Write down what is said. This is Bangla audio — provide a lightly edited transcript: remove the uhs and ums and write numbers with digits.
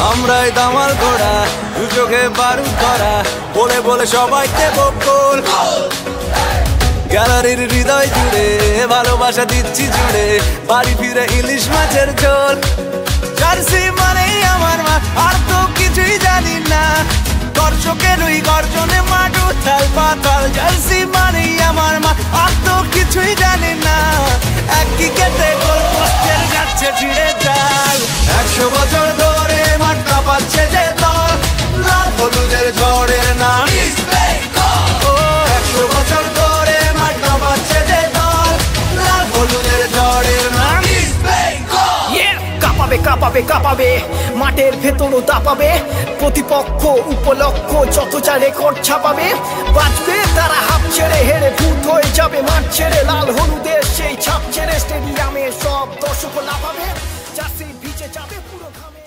আমরাই দামাল করা, দু চোখে বারুদ ধরা, বলে বলে সবাইকে বকুল। গ্যালারির হৃদয় জুড়ে ভালোবাসা দিচ্ছি জুড়ে, বাড়ি ফিরে ইলিশ মাছের ঝোল। জার্সি মানেই আমার মা, আর তো কিছুই জানি না। দর্শকের ওই গর্জনে মাঠ উথাল পাতাল। জার্সি মানেই আমার মা, আর তো কিছুই জানি না। একই কেটে গোল পোস্টের যাচ্ছে ছিঁড়ে চাল। 100 বছর ধরে মাঠ কাঁপাচ্ছে যে দল, লাল হলুদের ঝড়ের নাম ইস্ট বেঙ্গল। ও 100 বছর ধরে মাঠ কাঁপাচ্ছে যে দল, লাল হলুদের ঝড়ের নাম ইস্ট বেঙ্গল। কাঁপাবে কাঁপাবে কাঁপাবে, মাঠের ভেতরও দাপাবে। প্রতিপক্ষ উপলক্ষ যত যা রেকর্ড ছাপাবে। বাঁচবে তারা হাফ ছেড়ে, হেরে ভূত হয়ে যাবে মাঠ ছেড়ে। লাল হলুদের সেই ছাপ ছেড়ে স্টেডিয়ামে সব দর্শক লাফাবে। জার্সি ভিজে যাবে পুরো ঘামে।